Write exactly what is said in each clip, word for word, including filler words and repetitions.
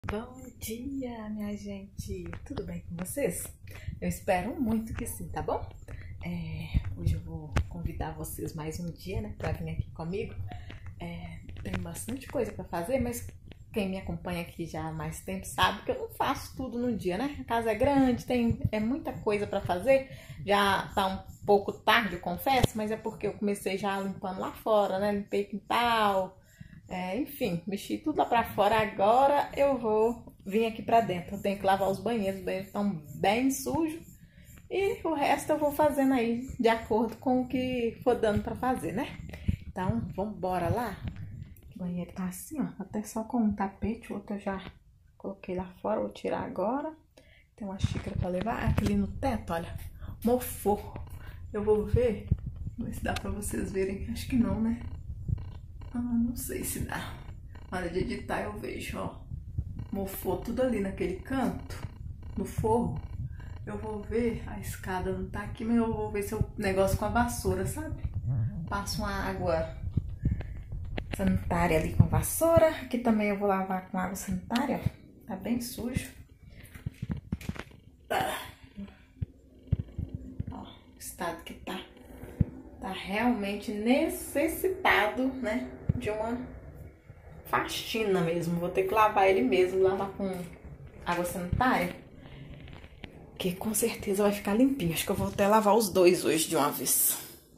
Bom dia, minha gente! Tudo bem com vocês? Eu espero muito que sim, tá bom? É, hoje eu vou convidar vocês mais um dia, né, pra vir aqui comigo. É, tem bastante coisa pra fazer, mas quem me acompanha aqui já há mais tempo sabe que eu não faço tudo num dia, né? A casa é grande, tem é muita coisa pra fazer. Já tá um pouco tarde, eu confesso, mas é porque eu comecei já limpando lá fora, né? Limpei quintal. É, enfim, mexi tudo lá pra fora. Agora eu vou vir aqui pra dentro. Eu tenho que lavar os banheiros. Os banheiros estão bem sujos. E o resto eu vou fazendo aí de acordo com o que for dando pra fazer, né? Então, vamos embora lá. O banheiro tá assim, ó. Até só com um tapete. O outro eu já coloquei lá fora. Vou tirar agora. Tem uma xícara pra levar. Aquele no teto, olha. Mofou. Eu vou ver. Vou ver se dá pra vocês verem. Acho que não, né? Ah, não sei se dá. Na hora de editar eu vejo, ó. Mofou tudo ali naquele canto, no forro. Eu vou ver, a escada não tá aqui, mas eu vou ver se eu negócio com a vassoura, sabe? Passo uma água sanitária ali com a vassoura. Aqui também eu vou lavar com água sanitária, ó. Tá bem sujo. Tá. Ó, o estado que tá. Tá realmente necessitado, né, de uma faxina mesmo. Vou ter que lavar ele mesmo, lavar com água sanitária, que com certeza vai ficar limpinho. Acho que eu vou até lavar os dois hoje de uma vez.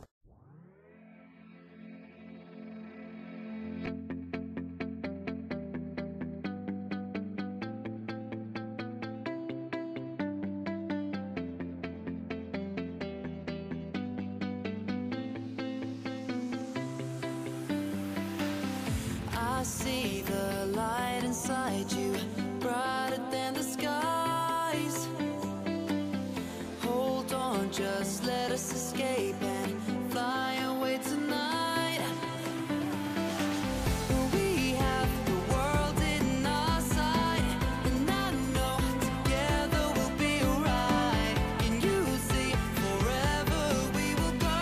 I see the light inside you, brighter than the skies. Hold on, just let us escape and fly away tonight. We have the world in our sight, and I know together we'll be alright. Can you see forever we will go?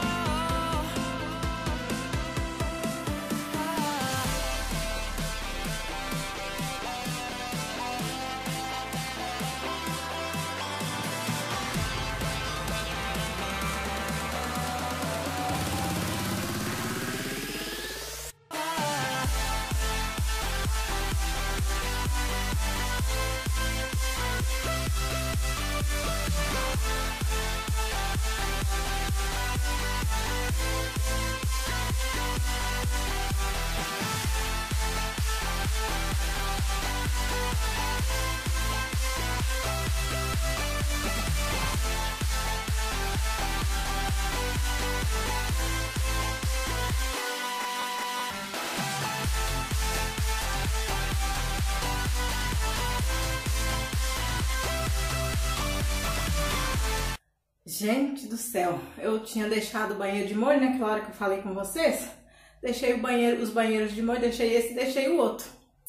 Gente do céu, eu tinha deixado o banheiro de molho naquela hora que eu falei com vocês. Deixei o banheiro, os banheiros de molho, deixei esse e deixei o outro.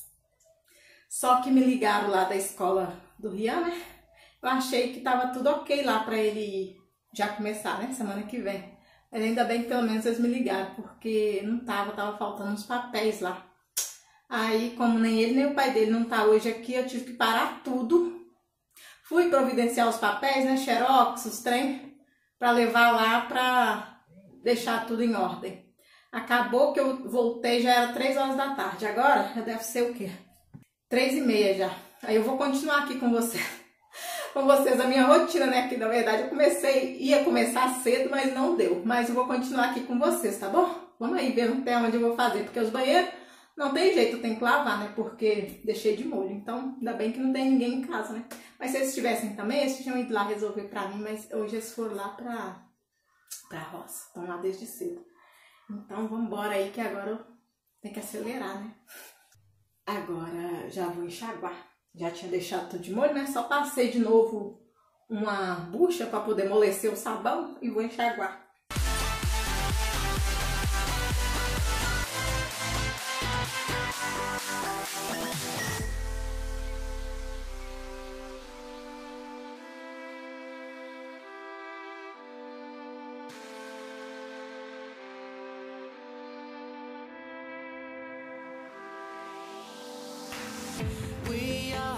Só que me ligaram lá da escola do Rian, né? Eu achei que tava tudo ok lá pra ele já começar, né? Semana que vem. Mas ainda bem que pelo menos eles me ligaram, porque não tava, tava faltando uns papéis lá. Aí, como nem ele nem o pai dele não tá hoje aqui, eu tive que parar tudo. Fui providenciar os papéis, né, xerox, os trem, para levar lá para deixar tudo em ordem. Acabou que eu voltei, já era três horas da tarde. Agora já deve ser o quê? Três e meia já. Aí eu vou continuar aqui com vocês. Com vocês a minha rotina, né? Que na verdade eu comecei, ia começar cedo, mas não deu. Mas eu vou continuar aqui com vocês, tá bom? Vamos aí ver até onde eu vou fazer, porque os banheiros não tem jeito, eu tenho que lavar, né? Porque deixei de molho. Então, ainda bem que não tem ninguém em casa, né? Mas se eles estivessem também, eles tinham ido lá resolver pra mim. Mas hoje eles foram lá pra, pra roça. Estão lá desde cedo. Então, vamos embora aí que agora eu tenho que acelerar, né? Agora já vou enxaguar. Já tinha deixado tudo de molho, né? Só passei de novo uma bucha pra poder amolecer o sabão e vou enxaguar. We are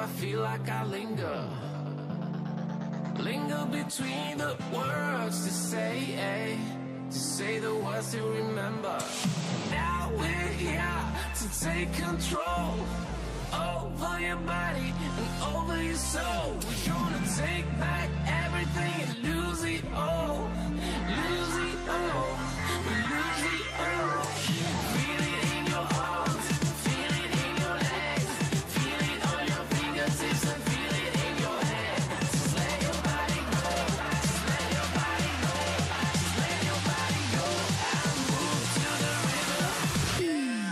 I feel like I linger. Linger between the words to say, eh? To say the words to remember. Now we're here to take control over your body and over your soul. We're gonna take back everything and lose it all. Lose it all. We lose it all. Feel it in your arms, feel it in your legs, feel it on your fingertips and feel it in your head. Just let your body go, just let your body go, just let your body go and move to the rhythm.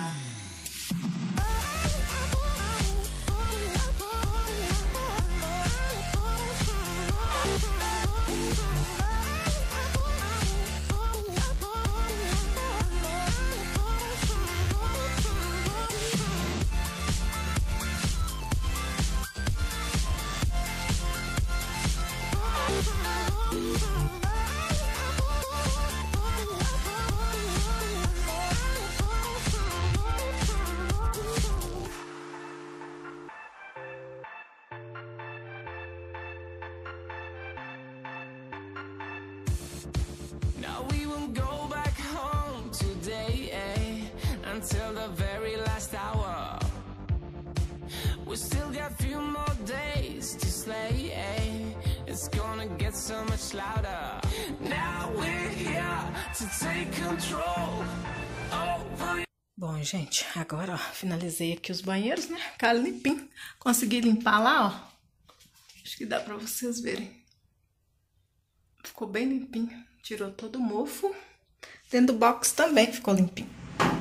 Now we won't go back home today, eh? Until the very last hour. We still got few more days to slay, eh? It's gonna get so much louder. Now we're here to take control over. Bom, gente, agora, ó, finalizei aqui os banheiros, né? Ficaram limpinho. Consegui limpar lá, ó. Acho que dá pra vocês verem. Ficou bem limpinho. Tirou todo o mofo. Dentro do box também ficou limpinho.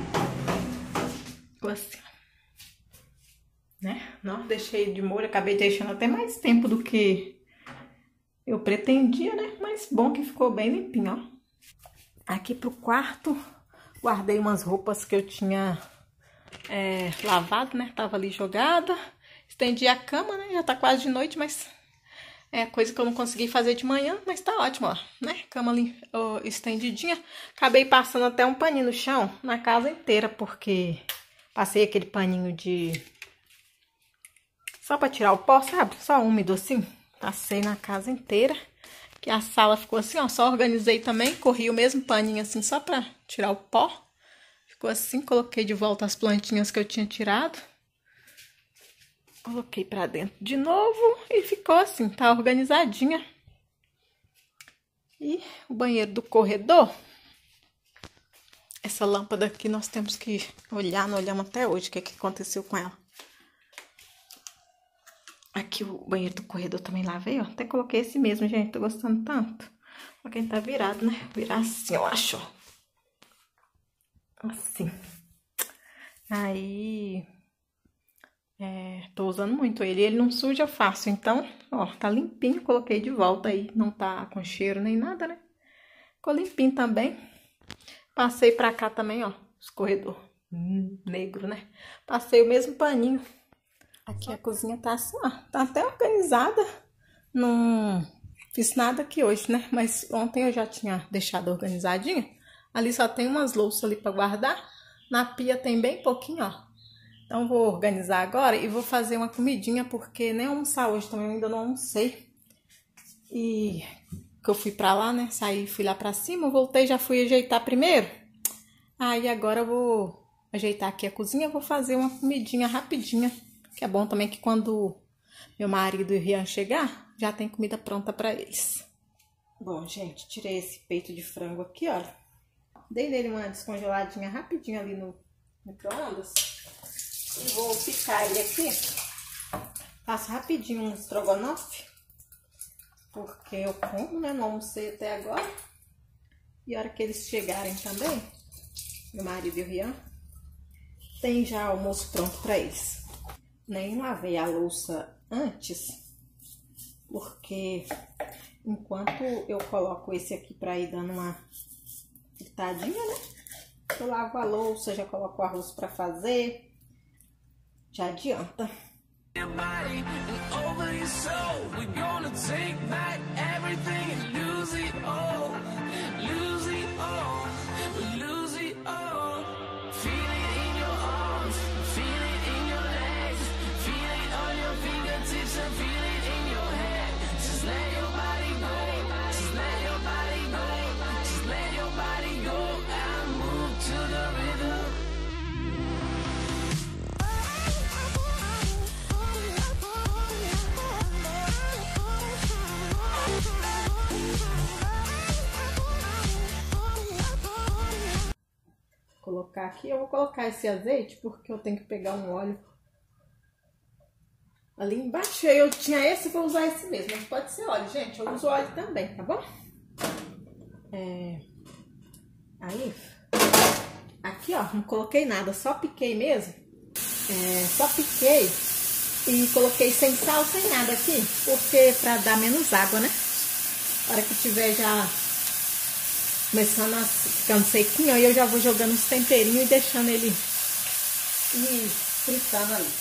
Ficou assim. Né? Não, deixei de molho. Acabei deixando até mais tempo do que eu pretendia, né? Mas bom que ficou bem limpinho, ó. Aqui pro quarto, guardei umas roupas que eu tinha é, lavado, né? Tava ali jogada. Estendi a cama, né? Já tá quase de noite, mas... é coisa que eu não consegui fazer de manhã, mas tá ótimo, ó, né? Cama ali, ó, estendidinha. Acabei passando até um paninho no chão, na casa inteira, porque passei aquele paninho de... só pra tirar o pó, sabe? Só úmido assim. Passei na casa inteira, que a sala ficou assim, ó. Só organizei também, corri o mesmo paninho assim, só pra tirar o pó. Ficou assim, coloquei de volta as plantinhas que eu tinha tirado. Coloquei pra dentro de novo e ficou assim, tá organizadinha. E o banheiro do corredor. Essa lâmpada aqui nós temos que olhar, não olhamos até hoje o que, que aconteceu com ela. Aqui o banheiro do corredor também lavei, ó. Até coloquei esse mesmo, gente, tô gostando tanto. Pra quem tá virado, né? Virar assim, eu acho, ó. Assim. Aí... é, tô usando muito ele, ele não suja fácil, então, ó, tá limpinho, coloquei de volta aí, não tá com cheiro nem nada, né? Ficou limpinho também. Passei pra cá também, ó, escorredor hum, negro, né? Passei o mesmo paninho. Aqui a cozinha tá assim, ó, tá até organizada. Não fiz nada aqui hoje, né? Mas ontem eu já tinha deixado organizadinha. Ali só tem umas louças ali pra guardar. Na pia tem bem pouquinho, ó. Então, vou organizar agora e vou fazer uma comidinha, porque nem almoçar hoje também, eu ainda não almocei. E que eu fui pra lá, né? Saí, fui lá pra cima, voltei, já fui ajeitar primeiro. Aí, agora eu vou ajeitar aqui a cozinha, vou fazer uma comidinha rapidinha. Que é bom também que quando meu marido e o Rian chegar, já tem comida pronta pra eles. Bom, gente, tirei esse peito de frango aqui, olha. Dei nele uma descongeladinha rapidinho ali no micro-ondas. E vou picar ele aqui. Faço rapidinho um estrogonofe. Porque eu como, né? Não almocei até agora. E a hora que eles chegarem também, meu marido e o Rian, tem já almoço pronto pra eles. Nem lavei a louça antes. Porque enquanto eu coloco esse aqui pra ir dando uma fritadinha, né? Eu lavo a louça, já coloco o arroz pra fazer. Já adianta. colocar aqui. Eu vou colocar esse azeite porque eu tenho que pegar um óleo ali embaixo. Eu tinha esse, vou usar esse mesmo. Mas pode ser óleo, gente. Eu uso óleo também, tá bom? É... Aí, aqui ó, não coloquei nada, só piquei mesmo. É, só piquei e coloquei sem sal, sem nada aqui, porque pra dar menos água, né? Na hora que tiver já começando a ficando sequinho, aí eu já vou jogando os temperinhos e deixando ele ir fritando ali.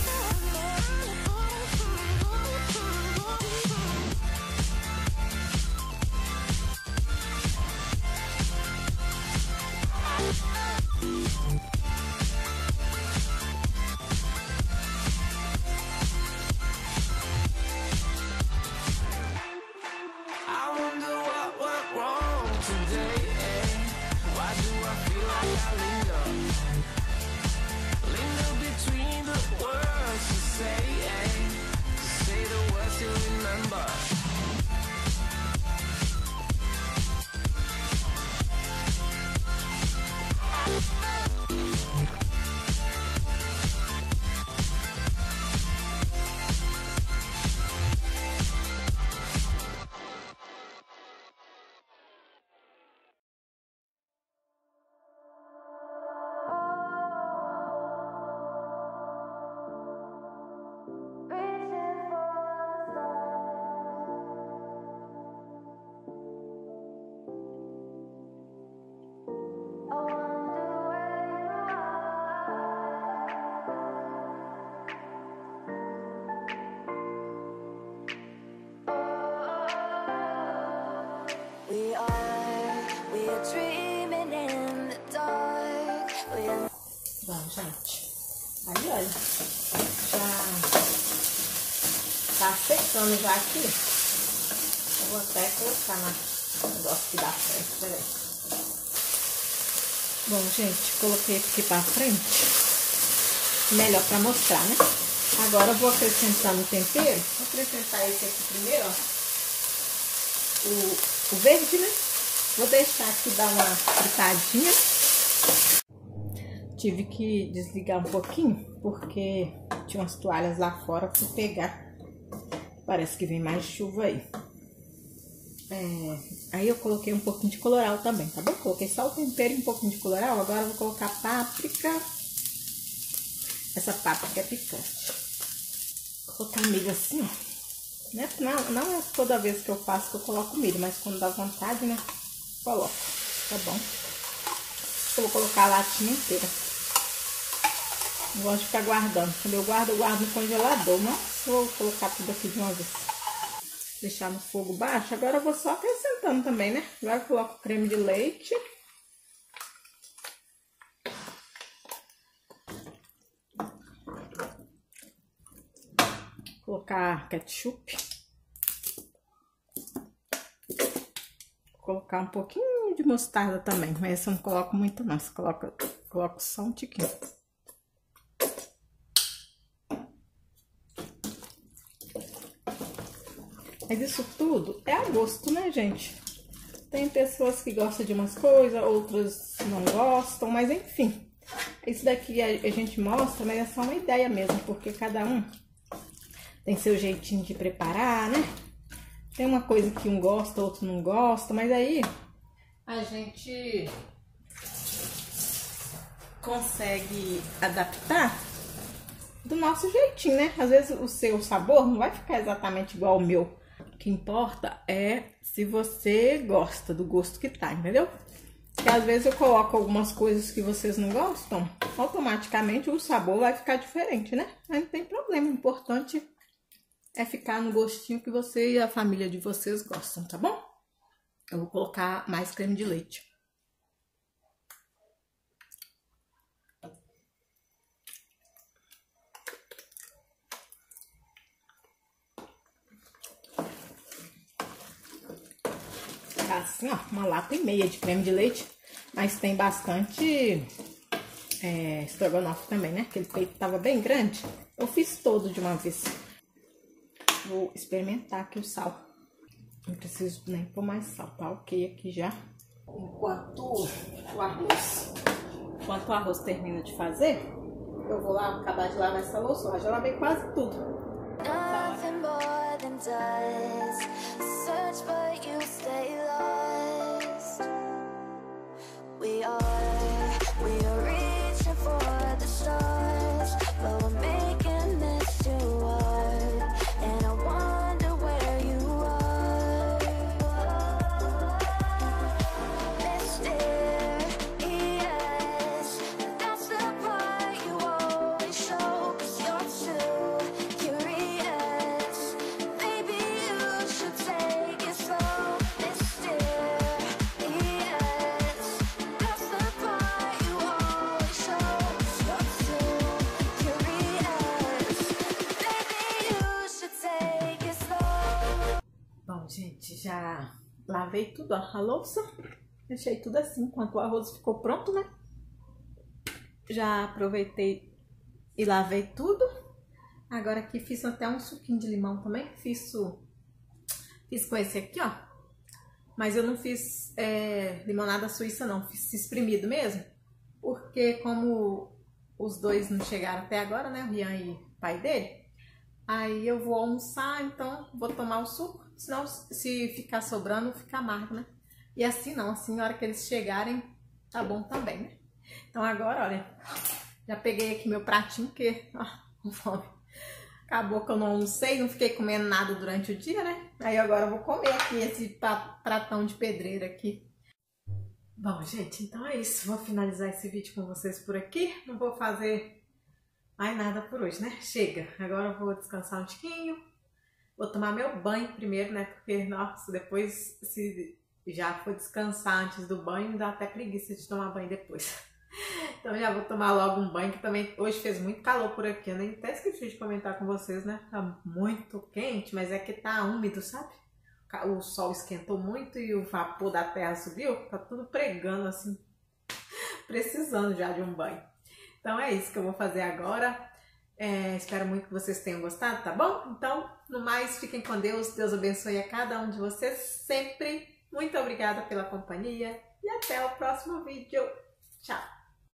Bom, gente, aí olha, já tá secando já aqui. Eu vou até colocar na negócio que dá frente, peraí. Bom, gente, coloquei aqui pra frente, melhor pra mostrar, né? Agora eu vou acrescentar no tempero, vou acrescentar esse aqui primeiro, ó, o, o verde, né? Vou deixar aqui dar uma fritadinha. Tive que desligar um pouquinho, porque tinha umas toalhas lá fora pra pegar. Parece que vem mais chuva aí. É, aí eu coloquei um pouquinho de colorau também, tá bom? Coloquei só o tempero e um pouquinho de colorau. Agora eu vou colocar páprica. Essa páprica é picante. Vou colocar milho assim, ó. Não, não é toda vez que eu faço que eu coloco milho, mas quando dá vontade, né? Coloco, tá bom? Eu vou colocar a latinha inteira. Não gosto de ficar guardando. Quando eu guardo, eu guardo no congelador. Mas vou colocar tudo aqui de uma vez. Deixar no fogo baixo. Agora eu vou só acrescentando também, né? Agora eu coloco creme de leite. Vou colocar ketchup. Vou colocar um pouquinho de mostarda também. Mas essa eu não coloco muito não. Você coloca, coloco só um tiquinho. Mas isso tudo é a gosto, né, gente? Tem pessoas que gostam de umas coisas, outras não gostam, mas enfim. Isso daqui a, a gente mostra, mas é só uma ideia mesmo, porque cada um tem seu jeitinho de preparar, né? Tem uma coisa que um gosta, outro não gosta, mas aí a gente consegue adaptar do nosso jeitinho, né? Às vezes o seu sabor não vai ficar exatamente igual ao meu. O que importa é se você gosta do gosto que tá, entendeu? Porque às vezes eu coloco algumas coisas que vocês não gostam, automaticamente o sabor vai ficar diferente, né? Mas não tem problema, o importante é ficar no gostinho que você e a família de vocês gostam, tá bom? Eu vou colocar mais creme de leite. Assim, ó, uma lata e meia de creme de leite, mas tem bastante é, estrogonofe também, né? Aquele peito tava bem grande, eu fiz todo de uma vez. Vou experimentar aqui o sal. Não preciso nem pôr mais sal, tá ok aqui já. Enquanto o arroz enquanto o arroz termina de fazer, eu vou lá acabar de lavar essa louça. Eu já lavei quase tudo. Nothing more than dust. Search but you stay lost. We are, we are reaching for the stars, but we're making this too hard. And I wonder where you are. Mysterious, that's the part you always show. 'Cause you're too curious. Maybe you should take it slow. Mysterious, that's the part you always show. 'Cause you're too curious. Maybe you should take it slow. Bom, gente, já lavei tudo, ó, a louça. Deixei tudo assim, enquanto o arroz ficou pronto, né? Já aproveitei e lavei tudo. Agora aqui fiz até um suquinho de limão também. Fiz, o... fiz com esse aqui, ó. Mas eu não fiz é, limonada suíça, não. Fiz espremido mesmo. Porque como os dois não chegaram até agora, né? O Rian e o pai dele. Aí eu vou almoçar, então vou tomar o suco. Senão, se ficar sobrando, fica amargo, né? E assim não, assim, na hora que eles chegarem, tá bom também, né? Então agora, olha, já peguei aqui meu pratinho, porque, ó, com fome. Acabou que eu não almocei, não fiquei comendo nada durante o dia, né? Aí agora eu vou comer aqui esse pratão de pedreira aqui. Bom, gente, então é isso. Vou finalizar esse vídeo com vocês por aqui. Não vou fazer mais nada por hoje, né? Chega. Agora eu vou descansar um tiquinho. Vou tomar meu banho primeiro, né? Porque, nossa, depois, se já for descansar antes do banho, me dá até preguiça de tomar banho depois. Então já vou tomar logo um banho, que também hoje fez muito calor por aqui. Eu nem até esqueci de comentar com vocês, né? Tá muito quente, mas é que tá úmido, sabe? O sol esquentou muito e o vapor da terra subiu. Tá tudo pregando assim, precisando já de um banho. Então é isso que eu vou fazer agora. É, espero muito que vocês tenham gostado, tá bom? Então, no mais, fiquem com Deus. Deus abençoe a cada um de vocês sempre. Muito obrigada pela companhia e até o próximo vídeo. Tchau!